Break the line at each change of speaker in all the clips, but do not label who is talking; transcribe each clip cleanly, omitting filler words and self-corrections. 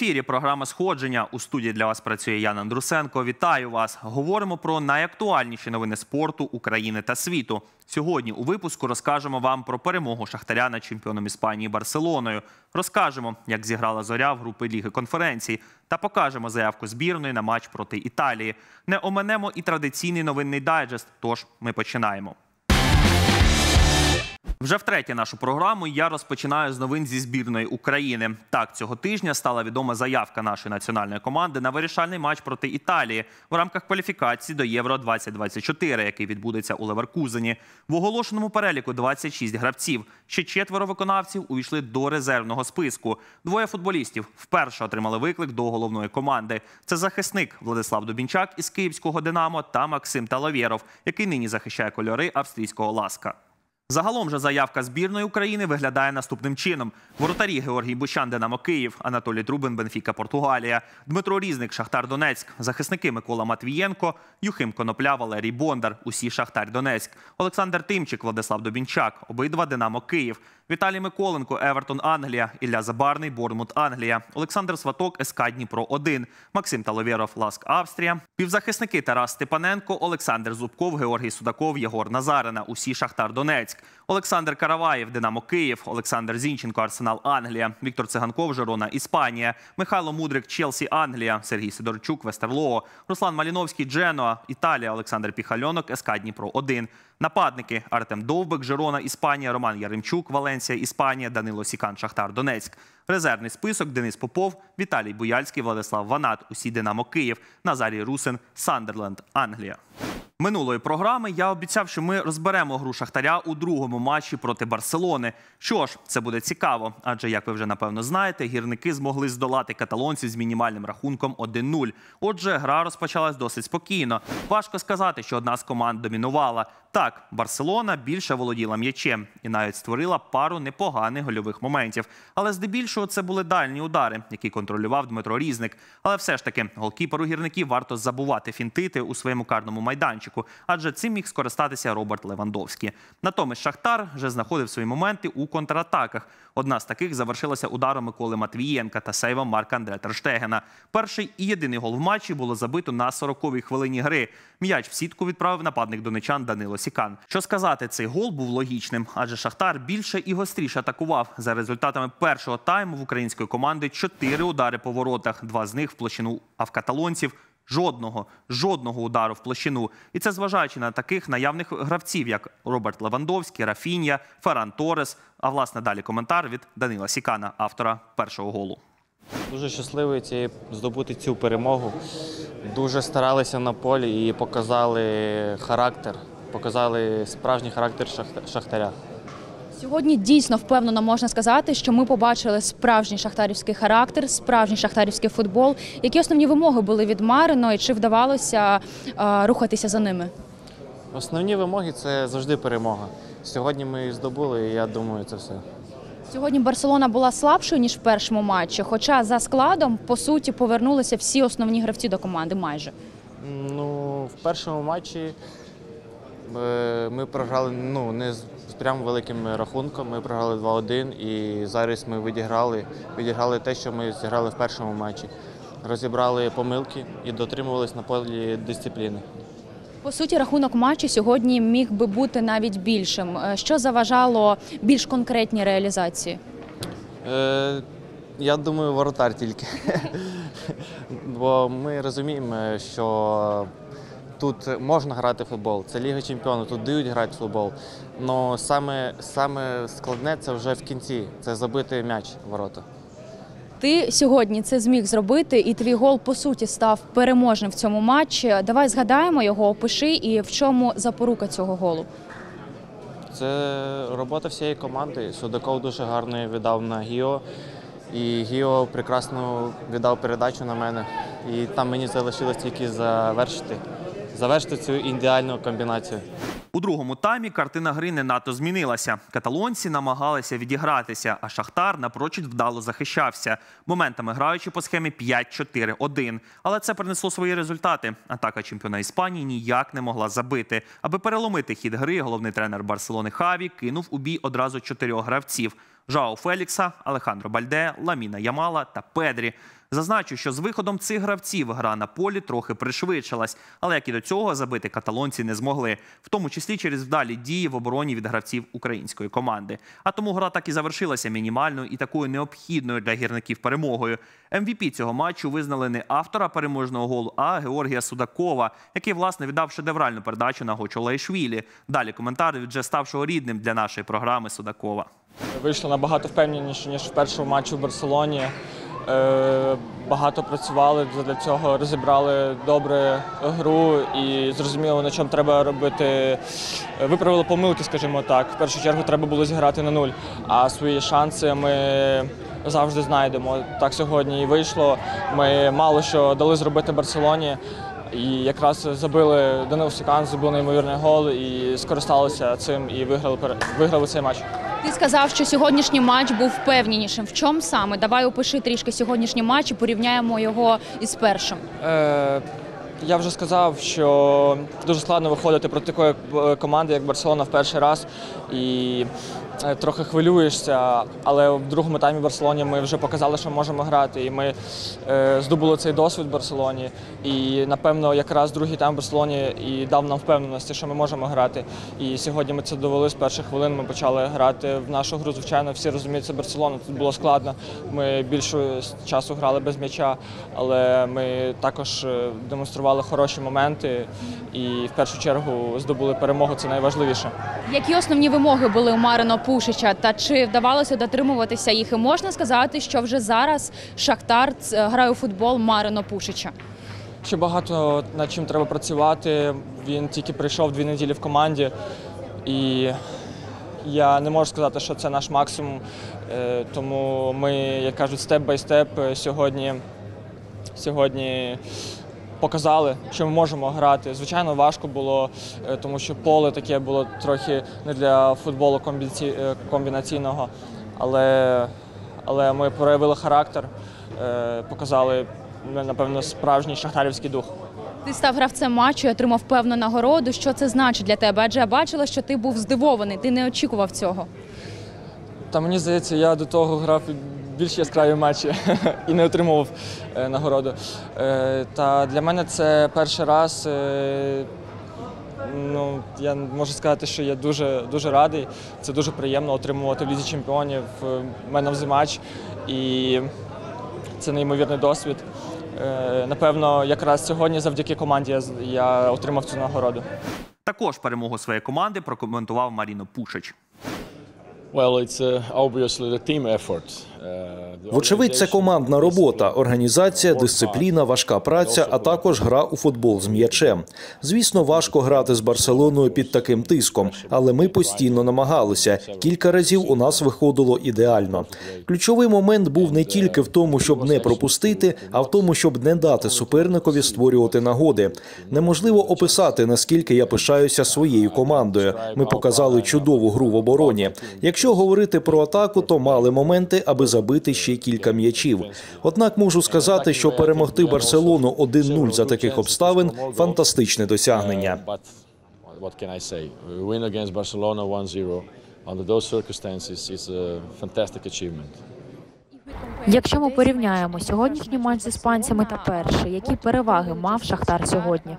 ефірі програма «Сходження». У студії для вас працює Ян Андрусенко. Вітаю вас. Говоримо про найактуальніші новини спорту України та світу. Сьогодні у випуску розкажемо вам про перемогу Шахтаря над чемпіоном Іспанії Барселоною. Розкажемо, як зіграла «Зоря» в групі Ліги конференцій. Та покажемо заявку збірної на матч проти Італії. Не оминемо і традиційний новинний дайджест, тож ми починаємо. Вже втретє нашу програму я розпочинаю з новин зі збірної України. Так, цього тижня стала відома заявка нашої національної команди на вирішальний матч проти Італії в рамках кваліфікації до Євро-2024, який відбудеться у Леверкузені. В оголошеному переліку 26 гравців. Ще 4 виконавців увійшли до резервного списку. 2 футболістів вперше отримали виклик до головної команди. Це захисник Владислав Дубінчак із київського «Динамо» та Максим Талавєров, який нині захищає кольори австрійського «Ласка». Загалом же заявка збірної України виглядає наступним чином. Воротарі Георгій Бущан, «Динамо» Київ, Анатолій Трубин, Бенфіка Португалія, Дмитро Різник, Шахтар Донецьк, захисники Микола Матвієнко, Юхим Конопля, Валерій Бондар, усі Шахтар Донецьк, Олександр Тимчик, Владислав Дубінчак, обидва «Динамо» Київ, Віталій Миколенко, Евертон Англія, Ілля Забарний, Борнмут Англія, Олександр Сваток, СК Дніпро-1, Максим Талавєров, Ласк Австрія, півзахисники Тарас Степаненко, Олександр Зубков, Георгій Судаков, Єгор Назарина, усі Шахтар Донецьк, Олександр Караваєв, «Динамо» Київ, Олександр Зінченко, Арсенал Англія, Віктор Циганков, Жирона Іспанія, Михайло Мудрик, Челсі Англія, Сергій Сидорчук, Вестерлоо, Руслан Маліновський, Дженоа, Італія, Олександр Піхальонок, СК Дніпро-1. Нападники Артем Довбик, Жирона Іспанія, Роман Яремчук, Валенсія Іспанія, Данило Сікан, Шахтар Донецьк. Резервний список: Денис Попов, Віталій Буяльський, Владислав Ванат, усі «Динамо» Київ, Назарій Русин, Сандерленд Англія. Минулої програми я обіцяв, що ми розберемо гру Шахтаря у другому матчі проти Барселони. Що ж, це буде цікаво, адже, як ви вже напевно знаєте, гірники змогли здолати каталонців з мінімальним рахунком 1-0. Отже, гра розпочалась досить спокійно. Важко сказати, що одна з команд домінувала. Так, Барселона більше володіла м'ячем і навіть створила пару непоганих гольових моментів. Але здебільшого це були дальні удари, які контролював Дмитро Різник. Але все ж таки, голкіперу гірників варто забувати фінтити у своєму карному майданчику, адже цим міг скористатися Роберт Левандовський. Натомість Шахтар вже знаходив свої моменти у контратаках. Одна з таких завершилася ударом Миколи Матвієнка та сейвом Марка-Андре Тер Штегена. Перший і єдиний гол в матчі було забито на 40-й хвилині гри. М'яч в сітку відправив нападник донечан Данило Сікан. Що сказати, цей гол був логічним, адже Шахтар більше і гостріше атакував. За результатами першого тайму в української команди 4 удари по воротах, 2 з них в площину, а в каталонців жодного удару в площину. І це зважаючи на таких наявних гравців, як Роберт Левандовський, Рафінья, Ферран Торрес. А власне далі коментар від Данила Сікана, автора першого голу.
Дуже щасливий здобути цю перемогу. Дуже старалися на полі і показали характер, показали справжній характер Шахтаря.
Сьогодні дійсно впевнено можна сказати, що ми побачили справжній шахтарівський характер, справжній шахтарівський футбол. Які основні вимоги були від Марино і чи вдавалося рухатися за ними?
Основні вимоги – це завжди перемога. Сьогодні ми її здобули, і я думаю, це все.
Сьогодні Барселона була слабшою, ніж в першому матчі, хоча за складом, по суті, повернулися всі основні гравці до команди майже.
Ну, в першому матчі ми програли не з прямо великим рахунком, ми програли 2-1, і зараз ми відіграли те, що ми зіграли в першому матчі. Розібрали помилки і дотримувалися на полі дисципліни.
По суті, рахунок матчу сьогодні міг би бути навіть більшим. Що заважало більш конкретній реалізації?
Я думаю, воротар тільки. Бо ми розуміємо, що тут можна грати в футбол, це Ліга Чемпіонів, тут дають грати в футбол. Але саме складне – це вже в кінці, це забити м'яч в ворота.
Ти сьогодні це зміг зробити, і твій гол, по суті, став переможним в цьому матчі. Давай згадаємо його, опиши, і в чому запорука цього голу?
Це робота всієї команди. Судаков дуже гарно віддав на Гіо, і Гіо прекрасно віддав передачу на мене. І там мені залишилось тільки завершити цю ідеальну комбінацію.
У другому таймі картина гри не надто змінилася. Каталонці намагалися відігратися, а Шахтар напрочуд вдало захищався, моментами граючи по схемі 5-4-1. Але це принесло свої результати. Атака чемпіона Іспанії ніяк не могла забити. Аби переломити хід гри, головний тренер Барселони Хаві кинув у бій одразу 4 гравців – Жоау Фелікса, Алехандро Бальде, Ламіна Ямала та Педрі. Зазначу, що з виходом цих гравців гра на полі трохи пришвидшилась, але як і до цього забити каталонці не змогли, в тому числі через вдалі дії в обороні від гравців української команди. А тому гра так і завершилася мінімальною і такою необхідною для гірників перемогою. МВП цього матчу визнали не автора переможного голу, а Георгія Судакова, який, власне, віддав шедевральну передачу на Гочу Лаішвілі. Далі коментар від вже ставшого рідним для нашої програми Судакова.
Вийшло набагато впевненіше, ніж в першому матчі в Барселоні. Багато працювали для цього, розібрали добре гру і зрозуміли, на чому треба робити. Виправили помилки, скажімо так. В першу чергу треба було зіграти на 0, а свої шанси ми завжди знайдемо. Так сьогодні і вийшло. Ми мало що дали зробити Барселоні. І якраз забили Данило Сікан, забив неймовірний гол і скористалися цим і виграли цей матч.
Ти сказав, що сьогоднішній матч був впевненішим. В чому саме? Давай опиши трішки сьогоднішній матч і порівняємо його із першим.
Я вже сказав, що дуже складно виходити проти такої команди, як Барселона, в перший раз. І трохи хвилюєшся, але в другому таймі в Барселоні ми вже показали, що можемо грати. І ми здобули цей досвід в Барселоні. І, напевно, якраз другий тайм в Барселоні і дав нам впевненості, що ми можемо грати. І сьогодні ми це довели з перших хвилин. Ми почали грати в нашу гру. Звичайно, всі розуміють, це Барселона. Тут було складно. Ми більше часу грали без м'яча, але ми також демонстрували хороші моменти і в першу чергу здобули перемогу. Це найважливіше.
Які основні вимоги були у Маріно Пушича та чи вдавалося дотримуватися їх? І можна сказати, що вже зараз Шахтар грає у футбол Маріно Пушича?
Ще багато над чим треба працювати. Він тільки прийшов 2 неділі в команді і я не можу сказати, що це наш максимум. Тому ми, як кажуть, степ-бай-степ сьогодні показали, що ми можемо грати. Звичайно, важко було, тому що поле таке було трохи не для футболу комбінаційного, але ми проявили характер, показали, напевно, справжній шахтарівський дух.
Ти став гравцем матчу і отримав певну нагороду. Що це значить для тебе? Адже я бачила, що ти був здивований, ти не очікував цього.
Та мені здається, я до того грав більш яскраві матчі і не отримував нагороду. Та для мене це перший раз. Я можу сказати, що я дуже радий. Це дуже приємно отримувати в Лізі чемпіонів Man of the Match. І це неймовірний досвід. Напевно, якраз сьогодні завдяки команді я отримав цю нагороду.
Також перемогу своєї команди прокоментував Маріно Пушич.
Вочевидь, це командна робота, організація, дисципліна, важка праця, а також гра у футбол з м'ячем. Звісно, важко грати з Барселоною під таким тиском, але ми постійно намагалися. Кілька разів у нас виходило ідеально. Ключовий момент був не тільки в тому, щоб не пропустити, а в тому, щоб не дати суперникові створювати нагоди. Неможливо описати, наскільки я пишаюся своєю командою. Ми показали чудову гру в обороні. Якщо говорити про атаку, то мали моменти, аби забити ще кілька м'ячів. Однак можу сказати, що перемогти Барселону 1-0 за таких обставин – фантастичне досягнення.
Якщо ми порівняємо сьогоднішній матч з іспанцями та перший, які переваги мав Шахтар сьогодні?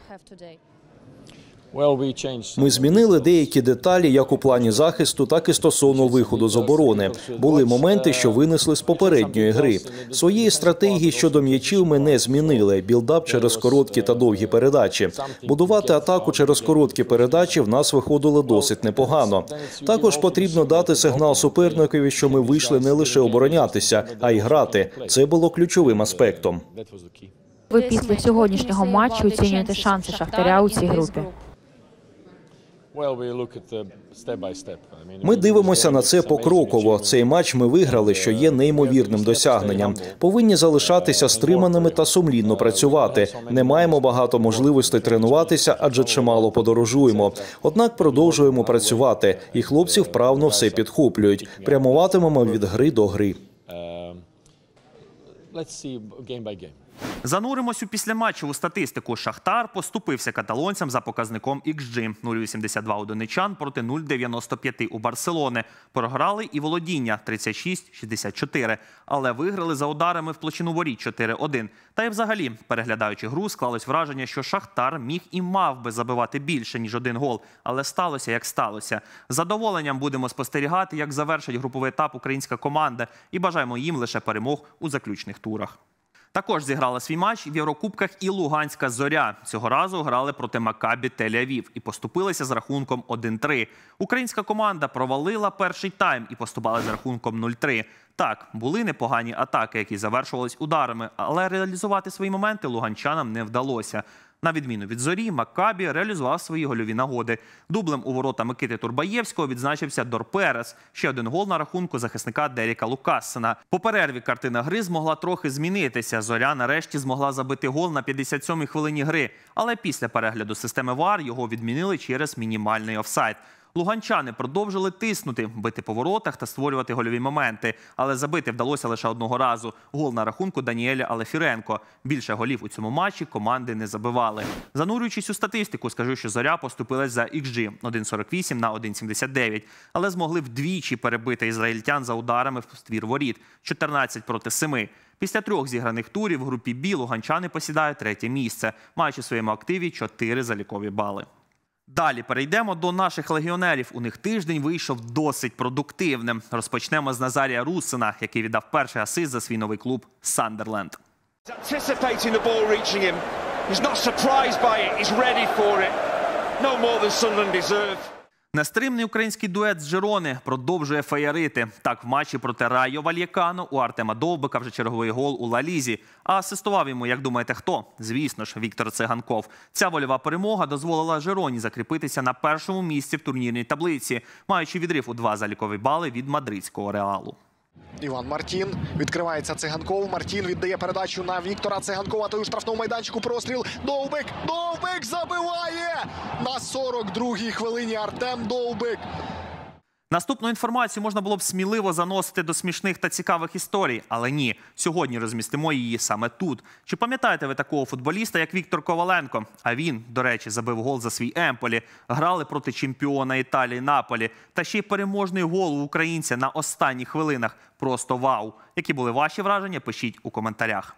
Ми змінили деякі деталі як у плані захисту, так і стосовно виходу з оборони. Були моменти, що винесли з попередньої гри. Своєї стратегії щодо м'ячів ми не змінили. Білдап через короткі та довгі передачі. Будувати атаку через короткі передачі в нас виходило досить непогано. Також потрібно дати сигнал суперникові, що ми вийшли не лише оборонятися, а й грати. Це було ключовим аспектом.
Ви після сьогоднішнього матчу оцінюєте шанси Шахтаря у цій групі?
Ми дивимося на це покроково. Цей матч ми виграли, що є неймовірним досягненням. Повинні залишатися стриманими та сумлінно працювати. Не маємо багато можливостей тренуватися, адже чимало подорожуємо. Однак продовжуємо працювати, і хлопці вправно все підхоплюють. Прямуватимемо від гри до гри.
Зануримось у післяматчеву статистику. Шахтар поступився каталонцям за показником XG. 0,82 у донечан проти 0,95 у Барселони. Програли і володіння 36-64. Але виграли за ударами в площину воріт 4-1. Та й взагалі, переглядаючи гру, склалось враження, що Шахтар міг і мав би забивати більше, ніж один гол. Але сталося, як сталося. З задоволенням будемо спостерігати, як завершить груповий етап українська команда. І бажаємо їм лише перемог у заключних турах. Також зіграла свій матч в Єврокубках і Луганська «Зоря». Цього разу грали проти Макабі Тель-Авів і поступилися з рахунком 1-3. Українська команда провалила перший тайм і поступала з рахунком 0-3. Так, були непогані атаки, які завершувались ударами, але реалізувати свої моменти луганчанам не вдалося. На відміну від «Зорі», Макабі реалізував свої гольові нагоди. Дублем у ворота Микити Турбаєвського відзначився Дор Перес. Ще один гол на рахунку захисника Деріка Лукассена. По перерві картина гри змогла трохи змінитися. «Зоря» нарешті змогла забити гол на 57-й хвилині гри. Але після перегляду системи ВАР його відмінили через мінімальний офсайд. Луганчани продовжили тиснути, бити по воротах та створювати гольові моменти. Але забити вдалося лише одного разу. Гол на рахунку Даніеля Алефіренко. Більше голів у цьому матчі команди не забивали. Занурюючись у статистику, скажу, що «Зоря» поступилась за XG 1,48 на 1,79. Але змогли вдвічі перебити ізраїльтян за ударами в ствір воріт – 14 проти 7. Після 3 зіграних турів в групі «Б» луганчани посідають 3-є місце, маючи в своєму активі 4 залікові бали. Далі перейдемо до наших легіонерів. У них тиждень вийшов досить продуктивним. Розпочнемо з Назарія Руссина, який віддав перший асист за свій новий клуб «Сандерленд». Нестримний український дует з Жирони продовжує феєрити. Так, в матчі проти Райо Вальєкано у Артема Довбика вже черговий гол у Ла Лізі. А асистував йому, як думаєте, хто? Звісно ж, Віктор Циганков. Ця вольова перемога дозволила Жироні закріпитися на першому місці в турнірній таблиці, маючи відрив у 2 залікові бали від мадридського Реалу.
Іван Мартін. Відкривається Циганков. Мартін віддає передачу на Віктора Циганкова. Той у штрафному майданчику простріл. Довбик! Довбик забиває! На 42-й хвилині Артем Довбик.
Наступну інформацію можна було б сміливо заносити до смішних та цікавих історій, але ні. Сьогодні розмістимо її саме тут. Чи пам'ятаєте ви такого футболіста, як Віктор Коваленко? А він, до речі, забив гол за свій Емполі. Грали проти чемпіона Італії Наполі. Та ще й переможний гол у українця на останніх хвилинах. Просто вау! Які були ваші враження, пишіть у коментарях.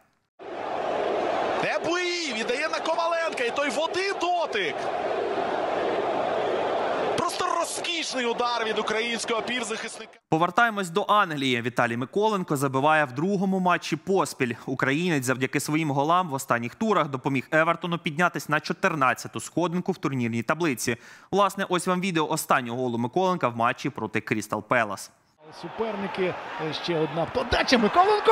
Еблиї віддає на Коваленка, і той в один дотик. Просто розкішний удар від українського півзахисника.
Повертаємось до Англії. Віталій Миколенко забиває в 2-му матчі поспіль. Українець завдяки своїм голам в останніх турах допоміг Евертону піднятись на 14-ту сходинку в турнірній таблиці. Власне, ось вам відео останнього голу Миколенка в матчі проти Крістал Пелас.
Суперники, ще одна подача, Миколенко,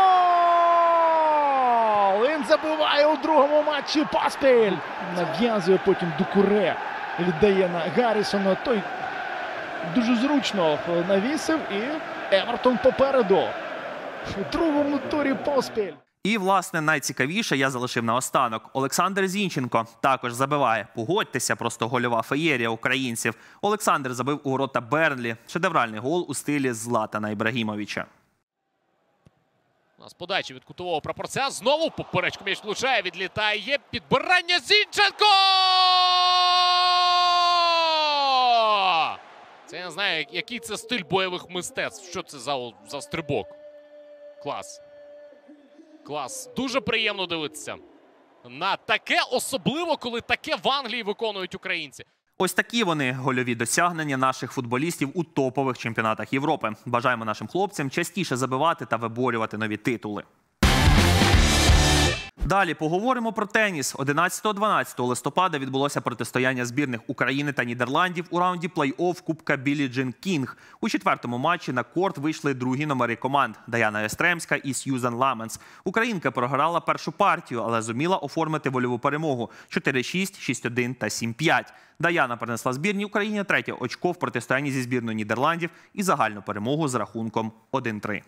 гол! Він забиває у 2-му матчі поспіль. Нав'язує потім Дукуре. Віддає на Гаррісона, той дуже зручно навісив і Евертон попереду. У 2-му турі поспіль.
І, власне, найцікавіше я залишив наостанок. Олександр Зінченко також забиває. Погодьтеся, просто гольова феєрія українців. Олександр забив у ворота Бернлі. Шедевральний гол у стилі Златана Ібрагімовича.
У нас подача від кутового прапорця. Знову поперечку м'яч влучає, відлітає. Підбирання Зінченко! Це я не знаю, який це стиль бойових мистецтв. Що це за стрибок? Клас. Клас. Дуже приємно дивитися на таке, особливо, коли таке в Англії виконують українці.
Ось такі вони гольові досягнення наших футболістів у топових чемпіонатах Європи. Бажаємо нашим хлопцям частіше забивати та виборювати нові титули. Далі поговоримо про теніс. 11-12 листопада відбулося протистояння збірних України та Нідерландів у раунді плей-офф Кубка Біллі Джин Кінг. У 4-му матчі на корт вийшли другі номери команд – Даяна Естремська і Сьюзан Ламенс. Українка програла першу партію, але зуміла оформити вольову перемогу – 4-6, 6-1 та 7-5. Даяна принесла збірній Україні 3-є очко в протистоянні зі збірною Нідерландів і загальну перемогу з рахунком 1-3.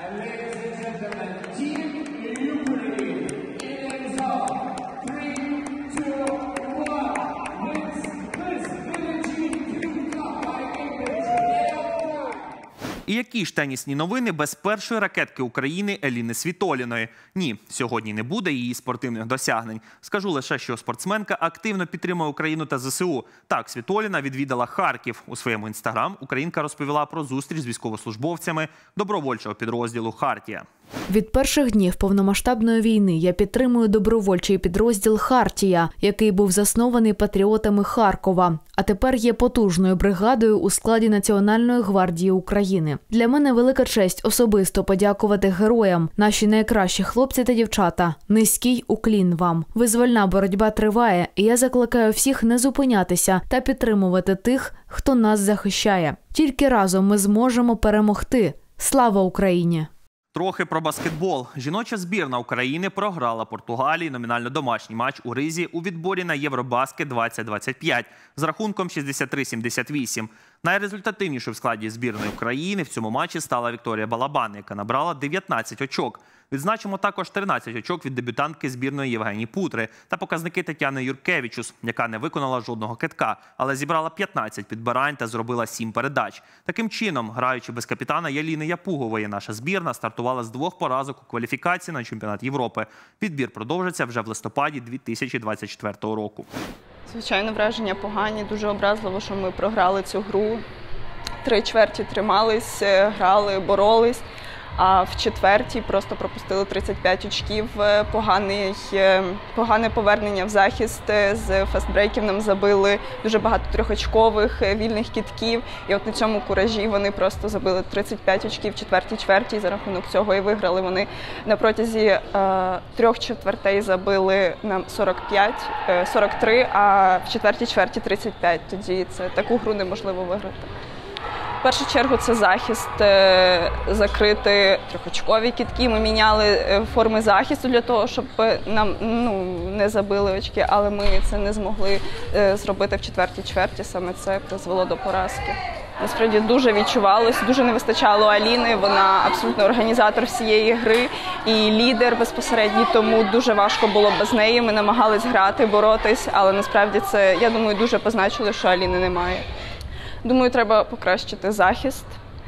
І які ж тенісні новини без першої ракетки України Еліни Світоліної? Ні, сьогодні не буде її спортивних досягнень. Скажу лише, що спортсменка активно підтримує Україну та ЗСУ. Так, Світоліна відвідала Харків. У своєму інстаграм українка розповіла про зустріч з військовослужбовцями добровольчого підрозділу «Хартія».
Від перших днів повномасштабної війни я підтримую добровольчий підрозділ «Хартія», який був заснований патріотами Харкова, а тепер є потужною бригадою у складі Національної гвардії України. Для мене велика честь особисто подякувати героям, наші найкращі хлопці та дівчата. Низький уклін вам. Визвольна боротьба триває, і я закликаю всіх не зупинятися та підтримувати тих, хто нас захищає. Тільки разом ми зможемо перемогти. Слава Україні!
Трохи про баскетбол. Жіноча збірна України програла Португалії номінально домашній матч у Ризі у відборі на Євробаскет 2025 з рахунком 63-78. Найрезультативнішою в складі збірної України в цьому матчі стала Вікторія Балабан, яка набрала 19 очок. Відзначимо також 13 очок від дебютантки збірної Євгенії Путри та показники Тетяни Юркевичус, яка не виконала жодного кидка, але зібрала 15 підбирань та зробила 7 передач. Таким чином, граючи без капітана Яліни Япугової, наша збірна стартувала з 2 поразок у кваліфікації на чемпіонат Європи. Відбір продовжиться вже в листопаді 2024 року.
Звичайно, враження погані, дуже образливо, що ми програли цю гру. 3 чверті тримались, грали, боролись. А в четвертій просто пропустили 35 очків, погане повернення в захист, з фастбрейків нам забили дуже багато трьохочкових, вільних кидків. І от на цьому куражі вони просто забили 35 очків в четвертій чверті, і за рахунок цього і виграли. Вони на протязі 3 чвертей забили нам 43, а в четвертій чверті 35. Тоді таку гру неможливо виграти. В першу чергу це захист, закрити трьохочкові кидки. Ми міняли форми захисту для того, щоб нам не забили очки, але ми це не змогли зробити в четвертій чверті. Саме це призвело до поразки. Насправді дуже відчувалось, дуже не вистачало Аліни, вона абсолютно організатор всієї гри і лідер безпосередній, тому дуже важко було без неї. Ми намагались грати, боротись, але насправді це, я думаю, дуже позначило, що Аліни немає. Думаю, треба покращити захист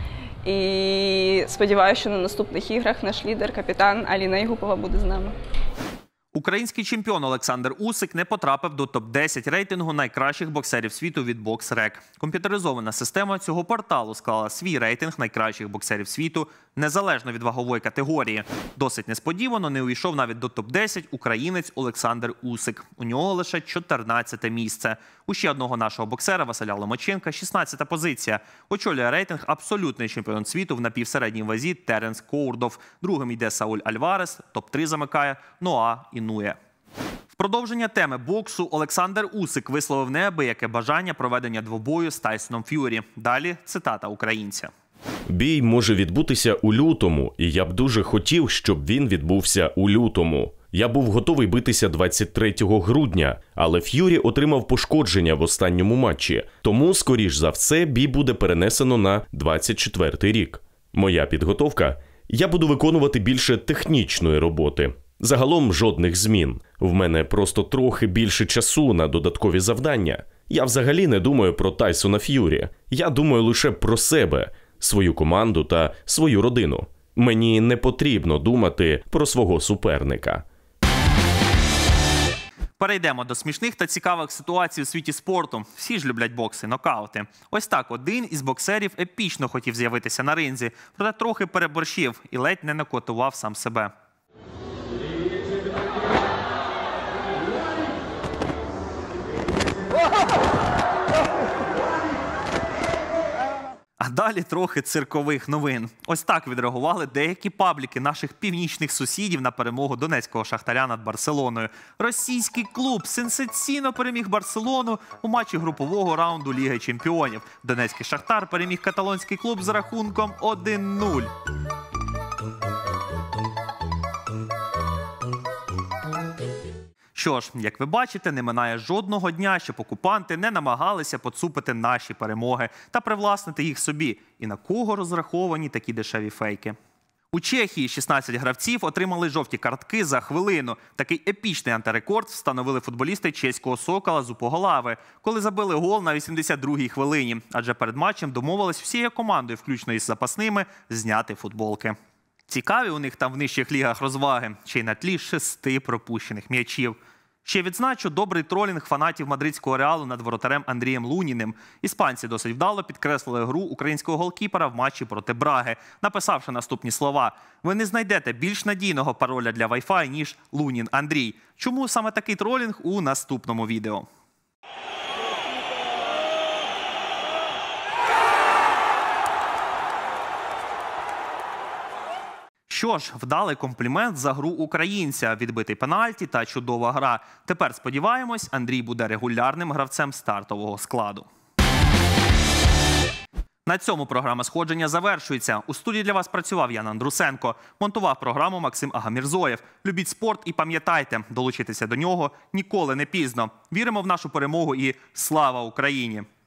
і сподіваюся, що на наступних іграх наш лідер, капітан Аліна Єгупова буде з нами.
Український чемпіон Олександр Усик не потрапив до топ-10 рейтингу найкращих боксерів світу від BoxRec. Комп'ютеризована система цього порталу склала свій рейтинг найкращих боксерів світу незалежно від вагової категорії. Досить несподівано не увійшов навіть до топ-10 українець Олександр Усик. У нього лише 14-те місце. У ще одного нашого боксера Василя Ломаченка 16-та позиція. Очолює рейтинг абсолютний чемпіон світу в напівсередній вазі Теренс Коурдов. Другим йде Сауль Альварес, топ-3 замикає Ноа Інує. В продовження теми боксу Олександр Усик висловив неабияке бажання проведення двобою з Тайсоном Ф'юрі. Далі цитата українця.
Бій може відбутися у лютому, і я б дуже хотів, щоб він відбувся у лютому. Я був готовий битися 23 грудня, але Ф'юрі отримав пошкодження в останньому матчі, тому, скоріш за все, бій буде перенесено на 24 рік. Моя підготовка – я буду виконувати більше технічної роботи. Загалом жодних змін. В мене просто трохи більше часу на додаткові завдання. Я взагалі не думаю про Тайсона Ф'юрі. Я думаю лише про себе, свою команду та свою родину. Мені не потрібно думати про свого суперника.
Перейдемо до смішних та цікавих ситуацій у світі спорту. Всі ж люблять бокси, нокаути. Ось так один із боксерів епічно хотів з'явитися на ринзі, проте трохи переборщив і ледь не нокаутував сам себе. А далі трохи циркових новин. Ось так відреагували деякі пабліки наших північних сусідів на перемогу донецького Шахтаря над Барселоною. Російський клуб сенсаційно переміг Барселону у матчі групового раунду Ліги Чемпіонів. Донецький Шахтар переміг каталонський клуб з рахунком 1-0. Що ж, як ви бачите, не минає жодного дня, щоб окупанти не намагалися поцупити наші перемоги та привласнити їх собі. І на кого розраховані такі дешеві фейки? У Чехії 16 гравців отримали жовті картки за хвилину. Такий епічний антирекорд встановили футболісти чеського «Сокола» з Упоголави, коли забили гол на 82-й хвилині. Адже перед матчем домовились всією командою, включно із запасними, зняти футболки. Цікаві у них там в нижчих лігах розваги, ще й на тлі 6 пропущених м'ячів. Ще відзначу добрий тролінг фанатів мадридського «Реалу» над воротарем Андрієм Луніним. Іспанці досить вдало підкреслили гру українського голкіпера в матчі проти Браги, написавши наступні слова: «Ви не знайдете більш надійного пароля для Wi-Fi, ніж Лунін Андрій». Чому саме такий тролінг – у наступному відео. Що ж, вдалий комплімент за гру українця, відбитий пенальті та чудова гра. Тепер, сподіваємось, Андрій буде регулярним гравцем стартового складу. На цьому програма «Сходження» завершується. У студії для вас працював Ян Андрусенко. Монтував програму Максим Агамірзоєв. Любіть спорт і пам'ятайте, долучитися до нього ніколи не пізно. Віримо в нашу перемогу і слава Україні!